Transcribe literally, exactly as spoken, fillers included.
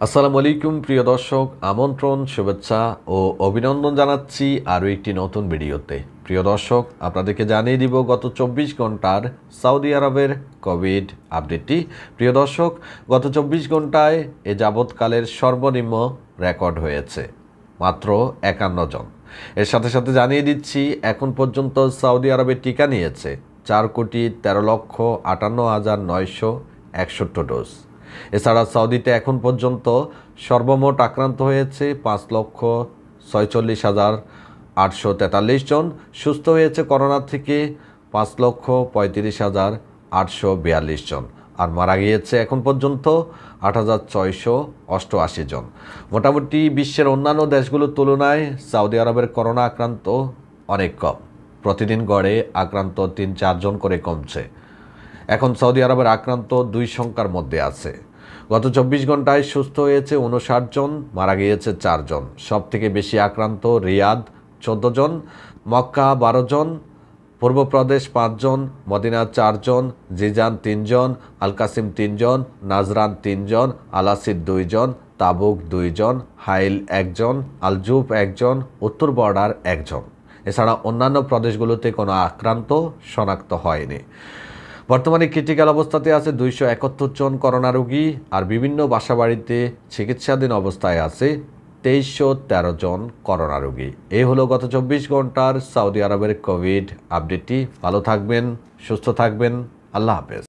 আসসালামু আলাইকুম প্রিয় দর্শক, আমন্ত্রণ, শুভেচ্ছা ও অভিনন্দন জানাচ্ছি আরও একটি নতুন ভিডিওতে। প্রিয় দর্শক, আপনাদেরকে জানিয়ে দিব গত চব্বিশ ঘন্টার সৌদি আরবের কোভিড আপডেটটি। প্রিয় দর্শক, গত চব্বিশ ঘন্টায় এ যাবৎকালের সর্বনিম্ন রেকর্ড হয়েছে মাত্র একান্ন জন। এর সাথে সাথে জানিয়ে দিচ্ছি এখন পর্যন্ত সৌদি আরবে টিকা নিয়েছে চার কোটি তেরো লক্ষ আটান্ন হাজার নয়শো একষট্টি ডোজ। এছাড়া সৌদিতে এখন পর্যন্ত সর্বমোট আক্রান্ত হয়েছে পাঁচ লক্ষ ছয়চল্লিশ হাজার আটশো তেতাল্লিশ জন। সুস্থ হয়েছে করোনা থেকে পাঁচ লক্ষ পঁয়ত্রিশ হাজার আটশো বিয়াল্লিশ জন। আর মারা গিয়েছে এখন পর্যন্ত আট হাজার ছয়শো অষ্টআশি জন। মোটামুটি বিশ্বের অন্যান্য দেশগুলোর তুলনায় সৌদি আরবের করোনা আক্রান্ত অনেক কম। প্রতিদিন গড়ে আক্রান্ত তিন চারজন করে কমছে। এখন সৌদি আরবের আক্রান্ত দুই সংখ্যার মধ্যে আছে। গত চব্বিশ ঘন্টায় সুস্থ হয়েছে উনষাট জন, মারা গিয়েছে চারজন। সব থেকে বেশি আক্রান্ত রিয়াদ চোদ্দো জন, মক্কা বারো জন, পূর্বপ্রদেশ পাঁচজন, মদিনা চারজন, জিজান তিনজন, আল কাসিম তিনজন, নাজরান তিনজন, আলাসিদ দুইজন, তাবুক দুইজন, হাইল একজন, আলজুফ একজন, উত্তর বর্ডার একজন। এছাড়া অন্যান্য প্রদেশগুলোতে কোনো আক্রান্ত শনাক্ত হয়নি। বর্তমানে ক্রিটিক্যাল অবস্থাতে আছে দুইশো একাত্তর জন করোনা রোগী, আর বিভিন্ন বাসাবাড়িতে চিকিৎসাধীন অবস্থায় আছে তেইশশো তেরো জন করোনা রোগী। এই হলো গত চব্বিশ ঘন্টার সৌদি আরবের কোভিড আপডেটটি। ভালো থাকবেন, সুস্থ থাকবেন, আল্লাহ হাফেজ।